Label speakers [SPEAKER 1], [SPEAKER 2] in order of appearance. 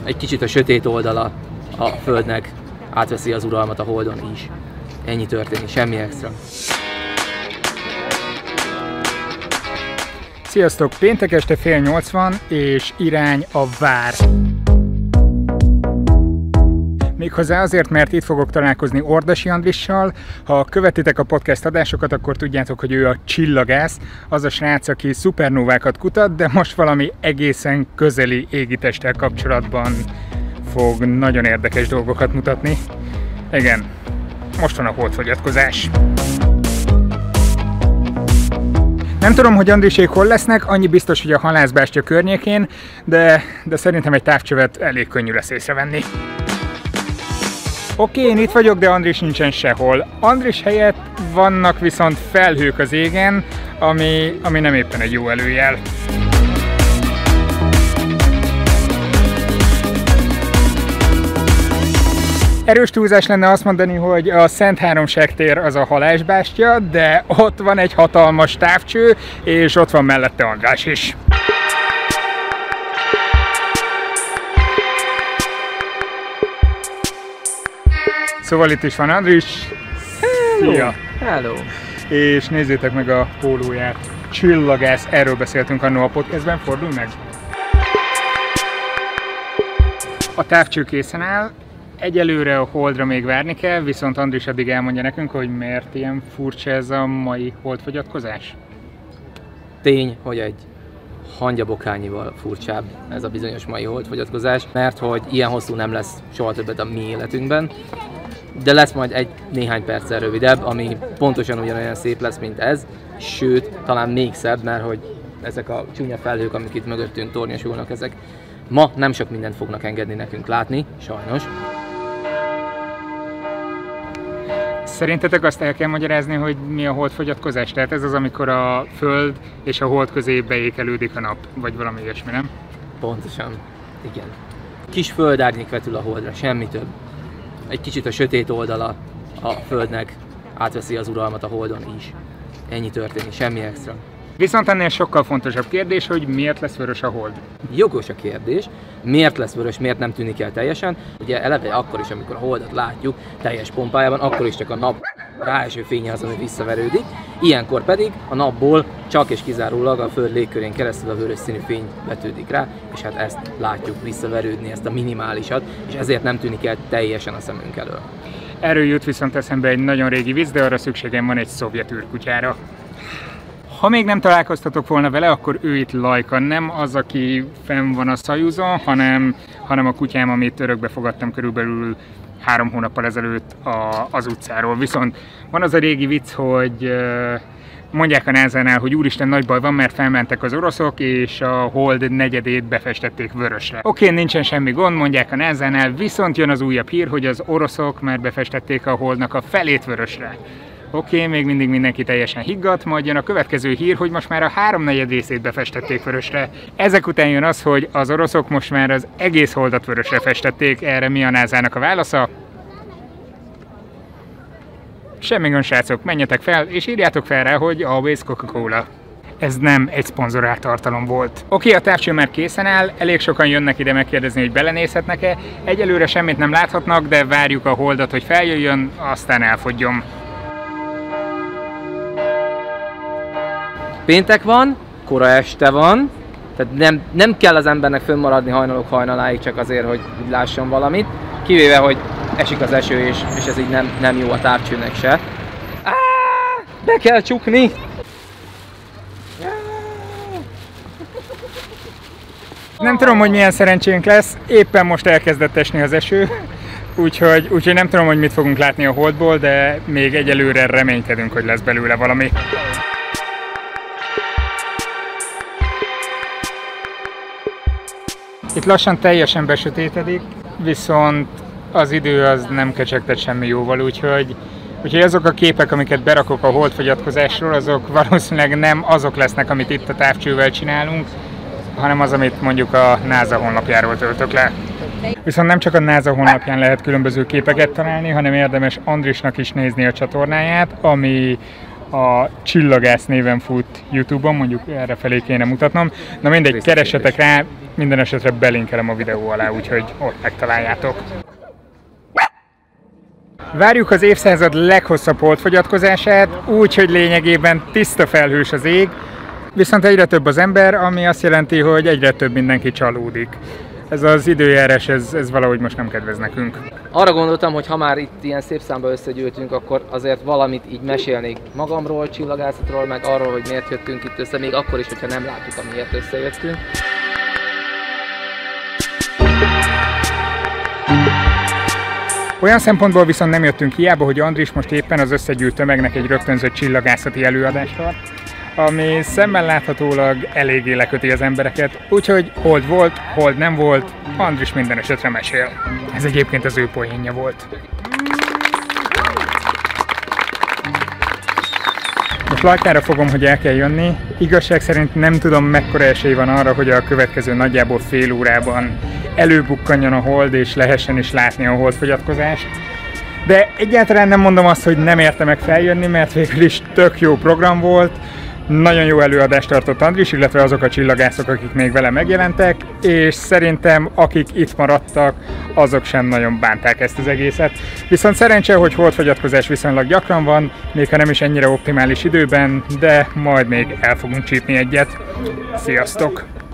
[SPEAKER 1] egy kicsit a sötét oldala a Földnek átveszi az uralmat a Holdon is. Ennyi történik, semmi extra.
[SPEAKER 2] Sziasztok! Péntek este 7:30 és irány a vár. Méghozzá azért, mert itt fogok találkozni Ordasi Andrissal. Ha követitek a podcast adásokat, akkor tudjátok, hogy ő a csillagász, az a srác, aki szupernóvákat kutat, de most valami egészen közeli égitesttel kapcsolatban fog nagyon érdekes dolgokat mutatni. Igen, most van a holdfogyatkozás. Nem tudom, hogy Andrisék hol lesznek, annyi biztos, hogy a halászbástya környékén, de szerintem egy távcsövet elég könnyű lesz észrevenni. Oké, én itt vagyok, de Andris nincsen sehol. Andris helyett vannak viszont felhők az égen, ami nem éppen egy jó előjel. Erős túlzás lenne azt mondani, hogy a Szent Háromság tér az a halásbástya, de ott van egy hatalmas távcső, és ott van mellette András is. Szóval itt is van Andris.
[SPEAKER 1] Hello!
[SPEAKER 2] Szia!
[SPEAKER 1] Hello!
[SPEAKER 2] És nézzétek meg a pólóját. Csillagász, erről beszéltünk annó a podcastben, fordulj meg! A távcső készen áll. Egyelőre a Holdra még várni kell, viszont Andris addig elmondja nekünk, hogy miért ilyen furcsa ez a mai holdfogyatkozás.
[SPEAKER 1] Tény, hogy egy hangyabokányival furcsább ez a bizonyos mai holdfogyatkozás, mert hogy ilyen hosszú nem lesz soha többet a mi életünkben, de lesz majd néhány perccel rövidebb, ami pontosan ugyanolyan szép lesz, mint ez, sőt, talán még szebb, mert hogy ezek a csúnya felhők, amik itt mögöttünk tornyosulnak, ezek ma nem sok mindent fognak engedni nekünk látni, sajnos.
[SPEAKER 2] Szerintetek azt el kell magyarázni, hogy mi a holdfogyatkozás? Tehát ez az, amikor a Föld és a Hold közé beékelődik a nap, vagy valami ilyesmi, nem?
[SPEAKER 1] Pontosan, igen. Kis földárnyék vetül a Holdra, semmi több. Egy kicsit a sötét oldala a Földnek átveszi az uralmat a Holdon is. Ennyi történik, semmi extra.
[SPEAKER 2] Viszont ennél sokkal fontosabb kérdés, hogy miért lesz vörös a Hold?
[SPEAKER 1] Jogos a kérdés, miért lesz vörös, miért nem tűnik el teljesen. Ugye eleve akkor is, amikor a Holdat látjuk teljes pompájában, akkor is csak a nap ráeső fénye az, ami visszaverődik. Ilyenkor pedig a napból csak és kizárólag a Föld légkörén keresztül a vörös színű fény vetődik rá, és hát ezt látjuk visszaverődni, ezt a minimálisat, és ezért nem tűnik el teljesen a szemünk elől.
[SPEAKER 2] Erről jut viszont eszembe egy nagyon régi vicc, de arra szükségem van egy szovjet űrkutyára. Ha még nem találkoztatok volna vele, akkor ő itt Lajka, nem az, aki fenn van a Szajuzon, hanem a kutyám, amit örökbe fogadtam körülbelül 3 hónappal ezelőtt az utcáról. Viszont van az a régi vicc, hogy mondják a NASA-nál, hogy úristen, nagy baj van, mert felmentek az oroszok, és a Hold negyedét befestették vörösre. Oké, nincsen semmi gond, mondják a NASA-nál, viszont jön az újabb hír, hogy az oroszok már befestették a Holdnak a felét vörösre. Oké, még mindig mindenki teljesen higgadt, majd jön a következő hír, hogy most már a 3/4 részét befestették vörösre. Ezek után jön az, hogy az oroszok most már az egész Holdat vörösre festették. Erre mi a NASA-nak a válasza? Semmi gond, srácok, menjetek fel, és írjátok fel rá, hogy Always Coca-Cola. Ez nem egy szponzorált tartalom volt. Oké, a távcső már készen áll, elég sokan jönnek ide megkérdezni, hogy belenézhetnek-e. Egyelőre semmit nem láthatnak, de várjuk a Holdat, hogy feljöjjön, aztán elfogjon.
[SPEAKER 1] Péntek van, kora este van, tehát nem kell az embernek fönnmaradni hajnalok hajnaláig csak azért, hogy lásson valamit, kivéve, hogy esik az eső, és ez így nem jó a távcsőnek se. Be kell csukni!
[SPEAKER 2] Nem tudom, hogy milyen szerencsénk lesz, éppen most elkezdett esni az eső, úgyhogy nem tudom, hogy mit fogunk látni a Holdból, de még egyelőre reménykedünk, hogy lesz belőle valami. Itt lassan teljesen besötétedik, viszont az idő az nem kecsegtet semmi jóval, úgyhogy azok a képek, amiket berakok a holdfogyatkozásról, azok valószínűleg nem azok lesznek, amit itt a távcsővel csinálunk, hanem az, amit mondjuk a NASA honlapjáról töltök le. Viszont nem csak a NASA honlapján lehet különböző képeket találni, hanem érdemes Andrisnak is nézni a csatornáját, ami a Csillagász néven fut YouTube-on, mondjuk erre felé kéne mutatnom. Na mindegy, keressetek rá, minden esetre belinkelem a videó alá, úgyhogy ott megtaláljátok. Várjuk az évszázad leghosszabb holdfogyatkozását, úgyhogy lényegében tiszta felhős az ég, viszont egyre több az ember, ami azt jelenti, hogy egyre több mindenki csalódik. Ez az időjárás, ez valahogy most nem kedvez nekünk.
[SPEAKER 1] Arra gondoltam, hogy ha már itt ilyen szép számba összegyűltünk, akkor azért valamit így mesélnék magamról, csillagászatról, meg arról, hogy miért jöttünk itt össze, még akkor is, hogyha nem látjuk, amiért összejöttünk.
[SPEAKER 2] Olyan szempontból viszont nem jöttünk hiába, hogy Andris most éppen az összegyűlt tömegnek egy rögtönzött csillagászati előadást tart, ami szemmel láthatólag eléggé leköti az embereket, úgyhogy hold volt, hold nem volt, Andris minden esetre mesél. Ez egyébként az ő poénja volt. Most Lajkára fogom, hogy el kell jönni. Igazság szerint nem tudom, mekkora esély van arra, hogy a következő nagyjából fél órában előbukkanjon a hold, és lehessen is látni a holdfogyatkozást. De egyáltalán nem mondom azt, hogy nem érte meg feljönni, mert végül is tök jó program volt. Nagyon jó előadást tartott Andris, illetve azok a csillagászok, akik még vele megjelentek, és szerintem akik itt maradtak, azok sem nagyon bánták ezt az egészet. Viszont szerencse, hogy holdfogyatkozás viszonylag gyakran van, még ha nem is ennyire optimális időben, de majd még el fogunk csípni egyet. Sziasztok!